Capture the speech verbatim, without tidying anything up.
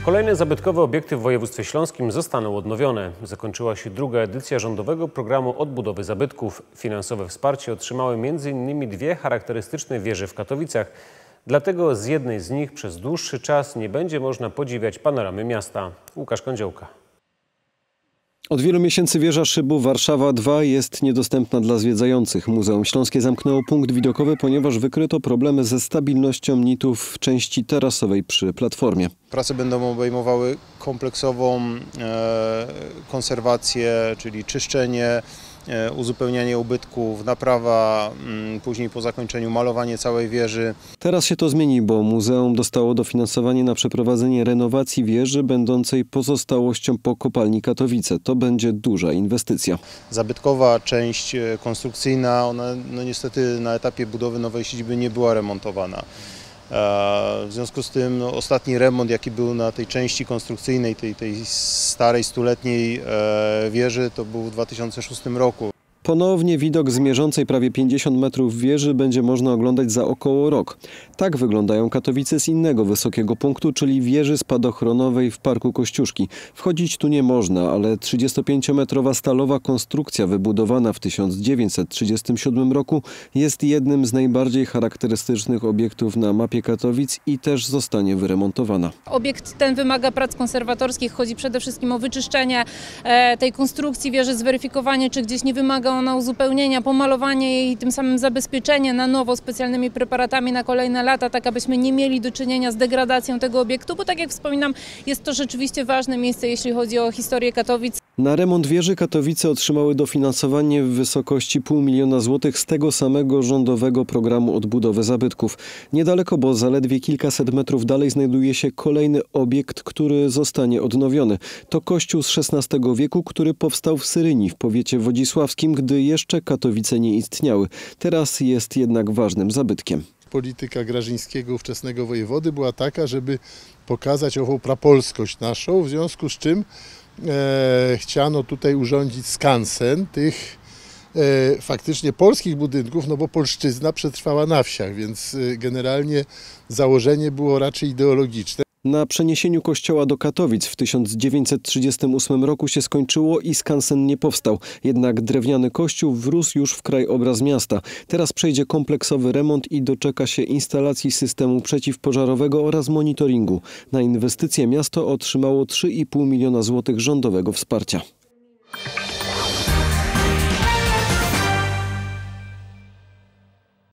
Kolejne zabytkowe obiekty w województwie śląskim zostaną odnowione. Zakończyła się druga edycja rządowego programu odbudowy zabytków. Finansowe wsparcie otrzymały między innymi dwie charakterystyczne wieże w Katowicach. Dlatego z jednej z nich przez dłuższy czas nie będzie można podziwiać panoramy miasta. Łukasz Kądziołka. Od wielu miesięcy wieża szybu Warszawa dwa jest niedostępna dla zwiedzających. Muzeum Śląskie zamknęło punkt widokowy, ponieważ wykryto problemy ze stabilnością nitów w części tarasowej przy platformie. Prace będą obejmowały kompleksową e, konserwację, czyli czyszczenie, e, uzupełnianie ubytków, naprawa, m, później po zakończeniu malowanie całej wieży. Teraz się to zmieni, bo muzeum dostało dofinansowanie na przeprowadzenie renowacji wieży będącej pozostałością po kopalni Katowice. To będzie duża inwestycja. Zabytkowa część konstrukcyjna, ona no niestety na etapie budowy nowej siedziby nie była remontowana. W związku z tym no, ostatni remont, jaki był na tej części konstrukcyjnej, tej, tej starej, stuletniej wieży, to był w dwa tysiące szóstym roku. Ponownie widok z mierzącej prawie pięćdziesiąt metrów wieży będzie można oglądać za około rok. Tak wyglądają Katowice z innego wysokiego punktu, czyli wieży spadochronowej w Parku Kościuszki. Wchodzić tu nie można, ale trzydziestopięciometrowa stalowa konstrukcja wybudowana w tysiąc dziewięćset trzydziestym siódmym roku jest jednym z najbardziej charakterystycznych obiektów na mapie Katowic i też zostanie wyremontowana. Obiekt ten wymaga prac konserwatorskich. Chodzi przede wszystkim o wyczyszczenie tej konstrukcji wieży, zweryfikowanie, czy gdzieś nie wymaga ona uzupełnienia, pomalowanie jej i tym samym zabezpieczenie na nowo specjalnymi preparatami na kolejne lata, tak abyśmy nie mieli do czynienia z degradacją tego obiektu, bo tak jak wspominam, jest to rzeczywiście ważne miejsce, jeśli chodzi o historię Katowic. Na remont wieży Katowice otrzymały dofinansowanie w wysokości pół miliona złotych z tego samego rządowego programu odbudowy zabytków. Niedaleko, bo zaledwie kilkaset metrów dalej znajduje się kolejny obiekt, który zostanie odnowiony. To kościół z szesnastego wieku, który powstał w Syryni w powiecie wodzisławskim, gdy jeszcze Katowice nie istniały. Teraz jest jednak ważnym zabytkiem. Polityka Grażyńskiego, ówczesnego wojewody, była taka, żeby pokazać ową prapolskość naszą, w związku z czym e, chciano tutaj urządzić skansen tych e, faktycznie polskich budynków, no bo polszczyzna przetrwała na wsiach, więc e, generalnie założenie było raczej ideologiczne. Na przeniesieniu kościoła do Katowic w tysiąc dziewięćset trzydziestym ósmym roku się skończyło i skansen nie powstał. Jednak drewniany kościół wrósł już w krajobraz miasta. Teraz przejdzie kompleksowy remont i doczeka się instalacji systemu przeciwpożarowego oraz monitoringu. Na inwestycje miasto otrzymało trzy i pół miliona złotych rządowego wsparcia.